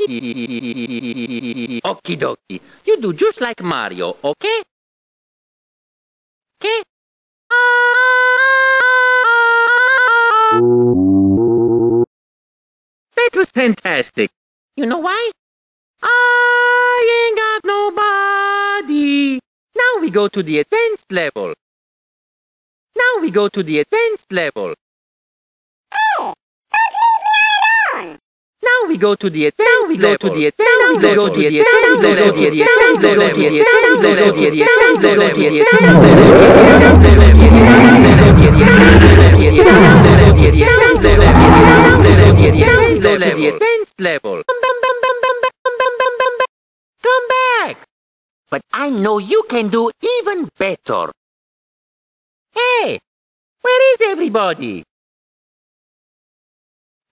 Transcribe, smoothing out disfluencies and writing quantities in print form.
Okie dokie. You do just like Mario, okay? Okay? That was fantastic. You know why? I ain't got nobody. Now we go to the advanced level. Now we go to the advanced level. Hey, don't leave me alone. Now we go to the advanced level. Now we go to the advanced level. Now we go to the advanced level. Come back. But I know you can do even better. Hey, where is everybody?